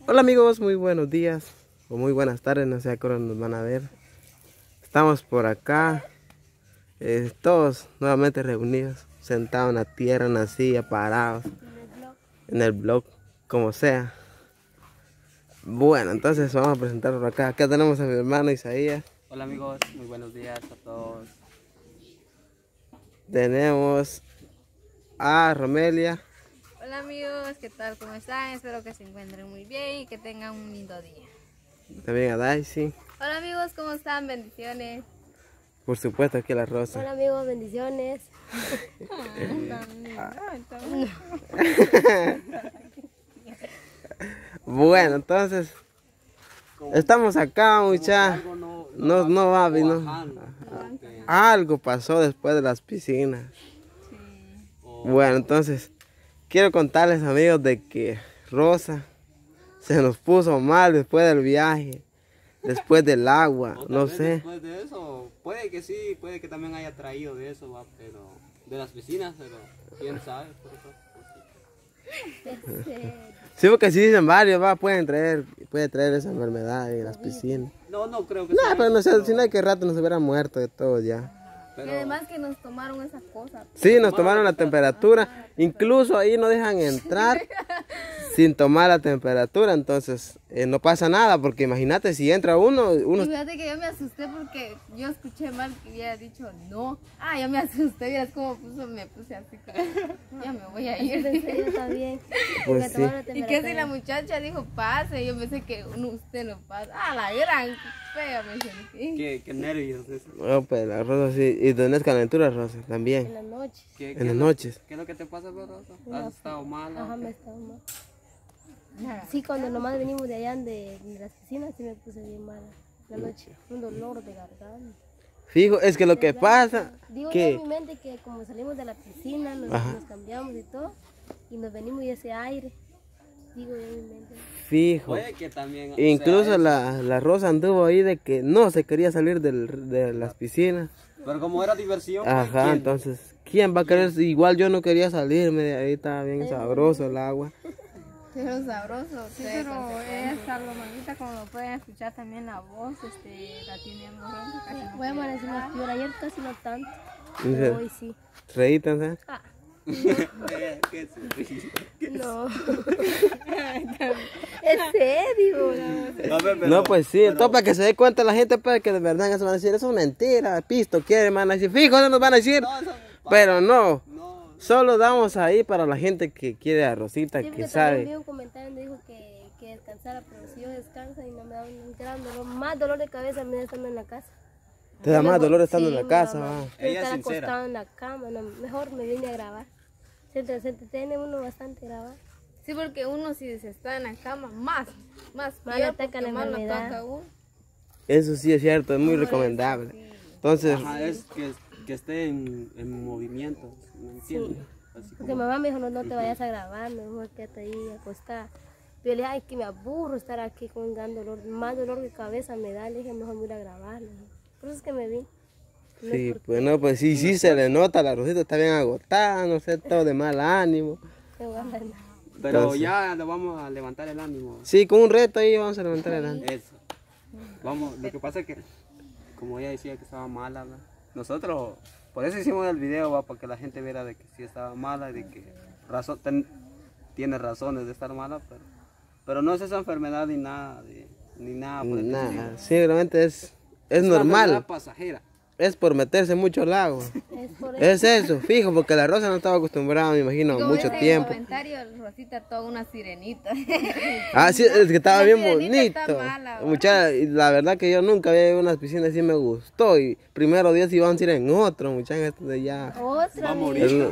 Hola amigos, muy buenos días o muy buenas tardes, no sé a qué hora nos van a ver. Estamos por acá, todos nuevamente reunidos, sentados en la tierra, en la silla, parados, en el blog, como sea. Bueno, entonces vamos a presentar por acá. Acá tenemos a mi hermano Isaías. Hola amigos, muy buenos días a todos. Tenemos a Romelia. Hola amigos, ¿qué tal? ¿Cómo están? Espero que se encuentren muy bien y que tengan un lindo día. También a Daisy. Hola amigos, ¿cómo están? Bendiciones. Por supuesto aquí a la Rosa. Hola amigos, bendiciones. Bueno, entonces estamos acá, muchachos. No va, vino. Algo pasó después de las piscinas. Bueno, entonces quiero contarles, amigos, de que Rosa se nos puso mal después del viaje, después del agua, no sé. Después de eso, puede que sí, puede que también haya traído de eso, va, pero de las piscinas, pero quién sabe. Sí, porque si dicen varios, va, puede traer esa enfermedad en las piscinas. No creo que No, sea pero no eso, sé, si no hay que rato nos hubiera muerto de todo ya. Y además que nos tomaron esas cosas. Sí, nos tomaron la temperatura, incluso ahí no dejan entrar sin tomar la temperatura, entonces no pasa nada, porque imagínate si entra uno. Y fíjate que yo me asusté porque yo escuché mal que había dicho no. Ah, yo me asusté, miras cómo me puse así, como, ya me voy a ir. Pensé yo también. Pues sí. Y que si la muchacha dijo pase, yo pensé que usted no pasa. Ah, la gran fea me sentí. Qué nervios eso. No, pues la Rosa sí, y tenés calentura, Rosa, también, En las noches. en las noches. ¿Qué es lo que te pasa, Rosa? ¿Has estado mala? Ajá, me estaba mal. Sí, cuando nomás venimos de allá de las piscinas, sí me puse bien mala. La noche, un dolor de garganta. Fijo, es que lo que pasa, Digo yo que en mi mente que como salimos de la piscina, nos cambiamos y todo, y nos venimos y ese aire. Digo yo en mi mente. fijo, Puede que también. incluso la Rosa anduvo ahí de que no se quería salir de las piscinas. Pero como era diversión. pues, Ajá, ¿quién? entonces, ¿quién va a querer? Igual yo no quería salirme de ahí, estaba bien sabroso el agua. Pero sabroso. Sí, pero esa lomadita, como lo pueden escuchar también la voz, la tiene amorosa, casi no Voy a puede amanecer más peor, ayer casi no tanto, Dice, pero hoy sí. reítanse. Qué sorpresa. No. ¿En serio? No, pues sí, entonces para que se dé cuenta la gente, pues, que de verdad eso van a decir, eso es mentira, pisto, quieren, van a decir, fijo, no nos van a decir, pero no, solo damos ahí para la gente que quiere a Rosita, Sí, que porque también sabe. vi un comentario donde dijo que descansara, pero si yo descanso y no me da un gran dolor, más dolor de cabeza me da estando en la casa. Te da más dolor estando Sí, en la me casa, da va. más. Ella es Estar sincera. acostado en la cama, no, mejor me vine a grabar. Se entretiene uno bastante grabar. Sí, porque uno si se está en la cama, más Más peor, le ataca porque la más lo enfermedad. ataca a uno. Eso sí es cierto, es muy recomendable. Entonces, Ajá, es que esté en movimiento, ¿me entiendes? Así Porque mamá me dijo, no te vayas a grabar, mejor quédate ahí acostada. Pero yo le dije, ay, que me aburro estar aquí con un gran dolor, más dolor de cabeza me da, le dije, mejor me voy a ir a grabar. le dije. Por eso es que me vi. No es sí, porque pues no, pues sí se le nota, la Rosita está bien agotada, no sé, todo de mal ánimo. me voy a andar. Pero Entonces, ya le vamos a levantar el ánimo. sí, con un reto ahí vamos a levantar el ánimo. Eso. Vamos, lo que pasa es que, como ella decía que estaba mala, ¿verdad? Nosotros, por eso hicimos el video, ¿va? Para que la gente viera de que sí estaba mala y de que tiene razones de estar mala, pero no es esa enfermedad ni nada, ni nada por el estilo. Nada, simplemente es una normal, enfermedad pasajera. es por meterse mucho al agua. Es por eso. Es eso, fijo, porque la Rosa no estaba acostumbrada, me imagino, Como mucho dice en tiempo. el comentario, Rosita toda una sirenita. Ah, sí, es que estaba La bien sirenita está bonito. mala, ¿verdad? Muchacha, y la verdad que yo nunca había ido a unas piscinas y me gustó. Y primero Dios íbamos a ir en otro, muchachos, de ya. Otra Va a vez. morir.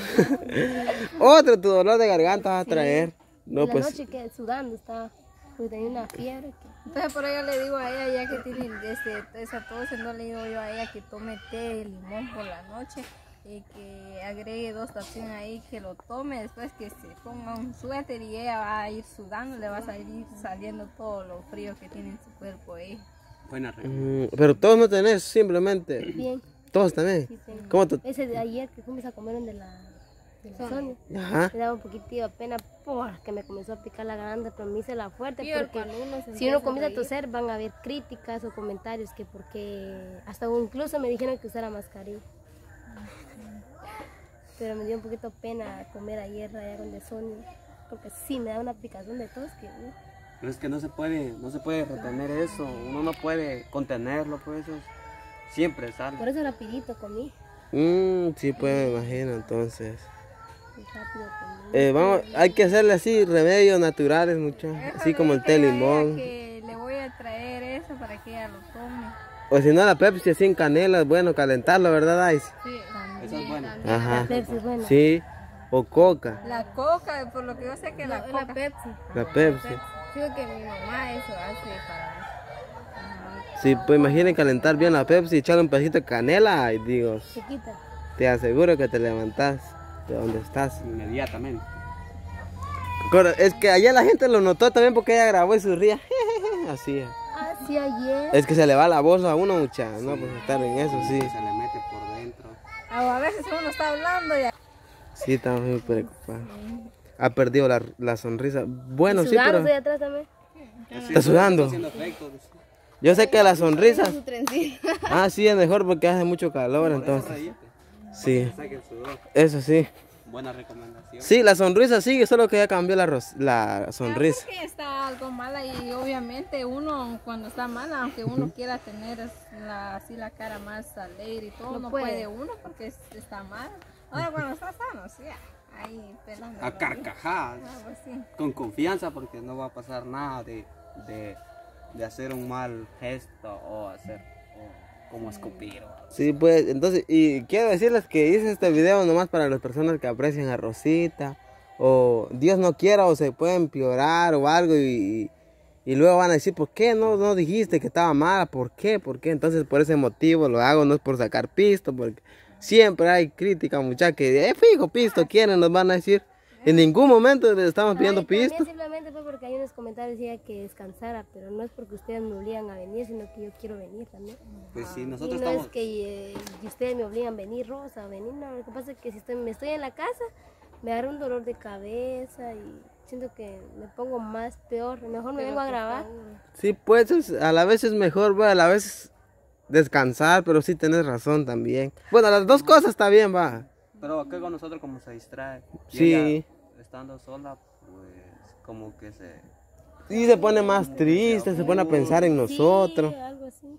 Otro, tu dolor de garganta vas a traer. No, En la pues, noche que sudando estaba, pues tenía una fiebre. Entonces por ello le digo a ella, ya que tiene esa tos, no le digo yo a ella que tome té de limón por la noche y que agregue 2 tapiones ahí, que lo tome, después que se ponga un suéter y ella va a ir sudando, le va a salir saliendo todo lo frío que tiene en su cuerpo ahí. Buena regla. pero todos no tenés, simplemente. Bien, Todos también. sí tengo. ¿Cómo tú? Ese de ayer que fuimos a comer Sonia. Ajá. Me daba un poquitito de pena porque me comenzó a picar la garganta, pero me hice la fuerte Peor porque cuando uno se si empieza uno comienza a reír. toser van a haber críticas o comentarios que porque hasta incluso me dijeron que usara mascarilla. Pero me dio un poquito pena comer ayer allá con de Sonia, porque sí me da una picazón de tos que Pero es que no se puede retener eso, uno no puede contenerlo, pues eso siempre sale. por eso rapidito comí. Sí, pues me imagino, entonces. Y rápido comí. Vamos, hay que hacerle así, remedios naturales, muchachos. Así como el té limón. Que le voy a traer eso para que ella lo tome. O si no, la Pepsi así en canela, es bueno calentarlo, ¿verdad, Ice? Sí, Eso es bueno. Ajá. La Pepsi es buena. Sí, o coca, la coca, por lo que yo sé que la coca. La Pepsi. la Pepsi. Digo que mi mamá eso hace para... Sí, pues imaginen calentar bien la Pepsi, echarle un pedacito de canela y digo, Chiquita. te aseguro que te levantas de donde estás. Inmediatamente. Es que allá la gente lo notó también porque ella grabó y se ría. Así es. Ah, sí, ayer. Es que se le va la voz a uno, mucha, no, pues estar en eso, sí. Se le mete por dentro. A veces uno está hablando y... Sí, estamos muy preocupados. Ha perdido la sonrisa. Bueno, sí, Sudando, pero estoy atrás también. está sudando. Haciendo efectos. Yo sé que la sonrisa, Su trencita. sí es mejor porque hace mucho calor, entonces. Sí, Saque el sudor. eso sí. Buena recomendación. Sí, la sonrisa sigue, solo que ya cambió la sonrisa. Que está algo mala y obviamente uno cuando está mala, aunque uno quiera tener así la cara más alegre y todo, no puede uno porque está mal. Ahora cuando está sano, sí, ahí pelando. A carcajadas. Algo así. Con confianza porque no va a pasar nada de hacer un mal gesto o hacer como escupir. Sí, pues, entonces, y quiero decirles que hice este video nomás para las personas que aprecian a Rosita, o Dios no quiera, o se puede empeorar o algo, y luego van a decir, ¿por qué no dijiste que estaba mala? ¿Por qué? Entonces, por ese motivo lo hago, no es por sacar pisto, porque siempre hay crítica, muchachos, que fijo, pisto quieren, nos van a decir. En ningún momento les estamos pidiendo También pisto. simplemente fue porque hay unos comentarios que decía que descansara, pero no es porque ustedes me obligan a venir, sino que yo quiero venir también. Pues sí, Y nosotros no estamos. es que ustedes me obligan a venir, Rosa, a venir, no. Lo que pasa es que si me estoy en la casa, me agarra un dolor de cabeza y siento que me pongo más peor. Mejor me vengo a grabar. Sí, pues a la vez es mejor, va, a la vez descansar, pero sí tenés razón también. Bueno, las dos cosas está bien, va. Pero acá con nosotros como se distrae. Y Sí. ella, estando sola, pues como que se... Y se pone más triste, se pone a pensar en nosotros. Sí, algo así.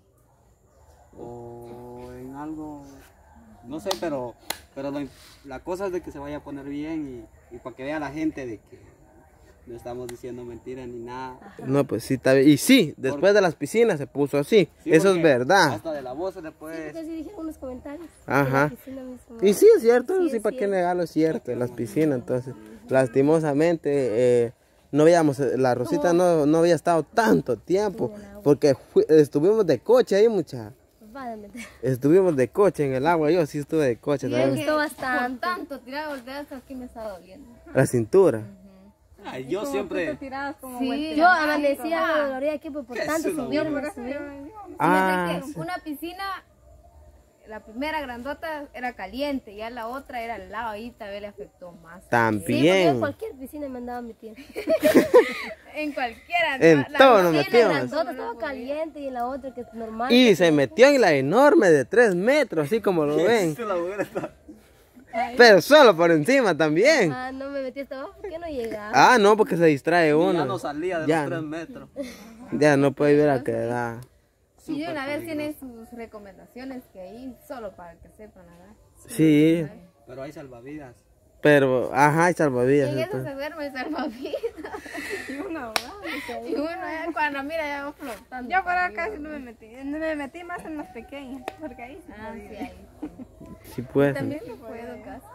O en algo... No sé, pero la cosa es de que se vaya a poner bien y para que vea la gente de que no estamos diciendo mentiras ni nada. No, pues sí, está bien. Y sí, después de las piscinas se puso así. Sí, Eso es porque verdad. Hasta de la voz se le Sí, puede... porque sí dijeron unos comentarios. Ajá. En la piscina mismo. Y sí, es cierto, sí, es para qué cierto. negarlo, es cierto, en las piscinas. Entonces, lastimosamente, no veíamos, la Rosita no había estado tanto tiempo, porque estuvimos de coche ahí, mucha. Va a meter. Estuvimos de coche en el agua, yo sí estuve de coche Me también. gustó Por bastante. tanto, tirar voltear hasta aquí me está doliendo. La cintura. Ay, yo siempre... Tiradas como Sí, Yo amanecía dolorida aquí por ¿Qué tanto es eso? subirme. Ah, que una piscina, la primera grandota era caliente, ya la otra era al lado, ahí tal vez le afectó más. Sí, porque yo en también. cualquier piscina me andaba metiendo. En cualquiera. En todo nos Sí, la metimos. grandota estaba caliente y en la otra que es normal. Y se metió en la enorme de 3 metros, así como lo ven. La mujer está... Pero solo por encima también. Ah, no me metí hasta abajo, ¿por qué no llegaba? Ah, no, porque se distrae uno. Ya no salía de Ya los 3 no. metros. Ya no puede ver a qué edad. Y de una vez tienen sus recomendaciones que ahí, solo para que sepan, ¿verdad? Sí, Pero hay salvavidas. pero, ajá, hay salvavidas. En eso entonces. se duerme salvavidas. y una Y uno ya cuando mira ya va flotando. Yo por acá casi no me metí. Me metí más en las pequeñas, porque ahí sí Ah, podía. sí, ahí. Sí, pues. También no puedo casi.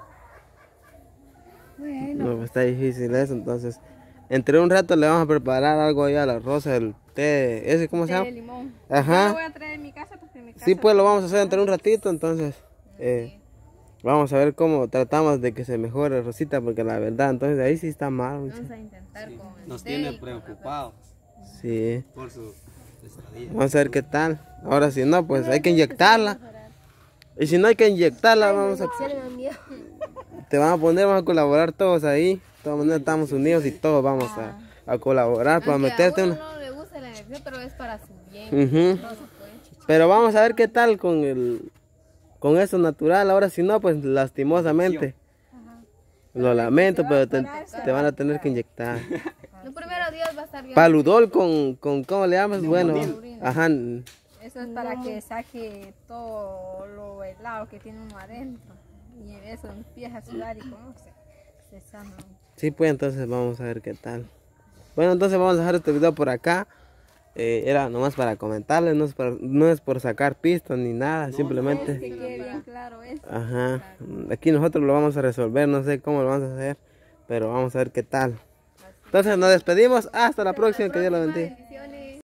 No, pues está difícil eso, entonces. Entre un rato le vamos a preparar algo ahí a la Rosa, el té, ¿ese cómo se De llama? limón. Yo lo Ajá. voy a traer en mi casa porque en mi casa... Sí, pues lo vamos a hacer entre un ratito, entonces. Vamos a ver cómo tratamos de que se mejore Rosita, porque la verdad, entonces ahí sí está mal. mucha. Vamos a intentar con el Nos té tiene y con preocupados Sí. por su estadía. Vamos a ver qué tal. Ahora si no, pues hay que inyectarla. Y si no hay que inyectarla, vamos a... Sí, me da miedo. te van a poner, vamos a colaborar todos ahí. De todas maneras estamos unidos y todos vamos a colaborar para Aunque meterte a uno una. no le gusta la energía, pero es para su bien. Ujú. No se puede. Pero vamos a ver qué tal con eso natural. Ahora si no, pues lastimosamente. Lo lamento, pero te van a tener que inyectar. Los primeros días va a estar bien. Paludol con ¿cómo le llamas? Bueno, ajá. Eso es para que saque todo lo helado que tiene uno adentro. Y eso empieza a sudar y como se sana. Sí, pues entonces vamos a ver qué tal. Bueno, entonces vamos a dejar este video por acá. Era nomás para comentarles, no es por sacar pistas ni nada, simplemente. Que quede bien claro eso. Ajá. Aquí nosotros lo vamos a resolver, no sé cómo lo vamos a hacer, pero vamos a ver qué tal. Entonces nos despedimos, hasta la próxima, que Dios lo bendiga. Bendiciones.